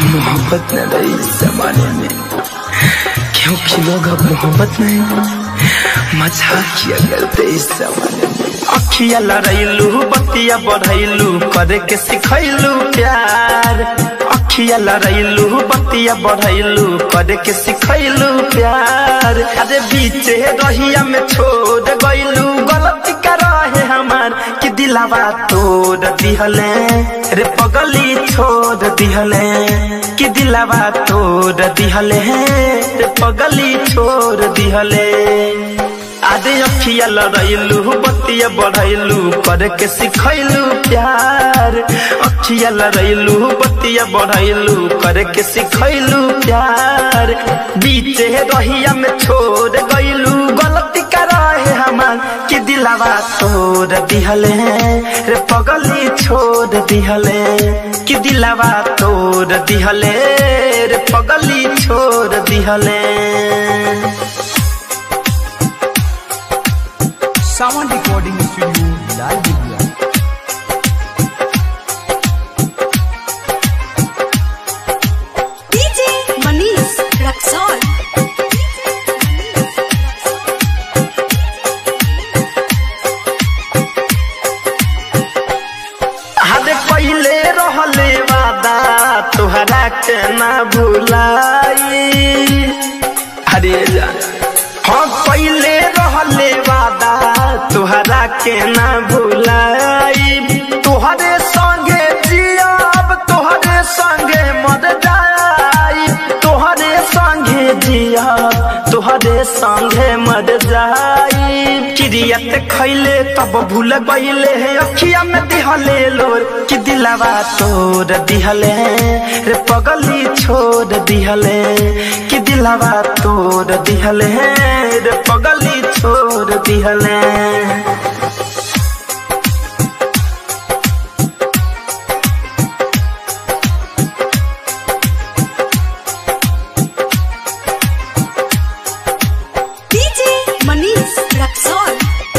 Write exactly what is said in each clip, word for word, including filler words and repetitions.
मोहब्बत न रही इस जमाने में, क्योंकि लोग अब मोहब्बत नहीं मजाक किया करते इस जमाने में। अखिया लड़ैलू बतिया बढ़ैलू करे के सिखैलू प्यार, अखिया लड़ैलू बतिया बढ़ैलू करे के सिखैलू प्यार। अरे बीचे रहिया में छोड़ गइलू गलती करे हमार कि दिलावा तोड़ दिहले रे पगली छोड़ दिहले कि दिलावा तोड़ दिहले रे पगली छोड़ दिहले। आदे अखिया लड़ैलू बतिया बढ़ैलू करे के सिखैलू प्यार, अखिया लड़ैलू बतिया बढ़ैलू करे के सिखैलू प्यार। बीचे रहिया में छोड़ गइलू गलती करे हमार कि दिलावा तोड़ दिहले रे पगली छोड़ दिहले कि दिलावा तोड़ दिहले रे पगली छोड़ दिहले। Sawan recording studio Lal Bigiya. DJ Manish Raxaul. हद पहले रहले वादा तुहरा के ना भुलाई, हरे जान हाँ पहले रहले वादा तुहरा के ना भुलाई। तुहरे संगे जियाब तुहरे संगे मर जाई, तुहरे संगे जियाब तुहरे संगे मर जाई। किरियत खैले तब भूल गइले अखिया में दिहले लोर कि दिलावा तोड़ दिहले रे पगली छोड़ दिहले कि दिलावा तोड़ दिहले रे पगली छोड़ दिहले। डीजे मनीष रक्सौल।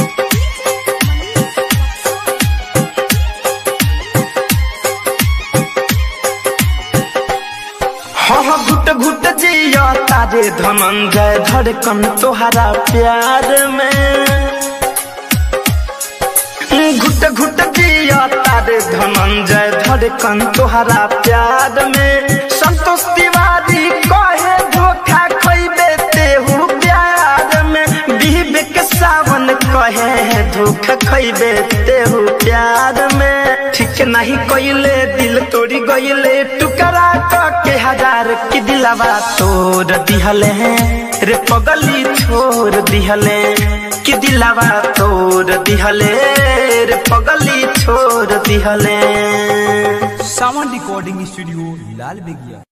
हाँ घुट घुट जिया तारे धनंजय धड़कन तोहरा प्यार में, घुट घुट जिया तारे धनंजय धड़कन तोहरा प्यार में। संतोष तिवारी कहे धोखा खैबे तेहू प्यार में, विवेक सावन कहे धोखा खैबे तेहू प्यार में। ठीक नहीं कइले दिल तोड़ी गइले टुकड़ा के हजार कि दिलावा तोड़ दिहले रे पगली छोड़ दिहले कि दिलावा तोड़ दिहले रे पगली छोड़ दिहले। Sawan recording studio Lal बिगिया।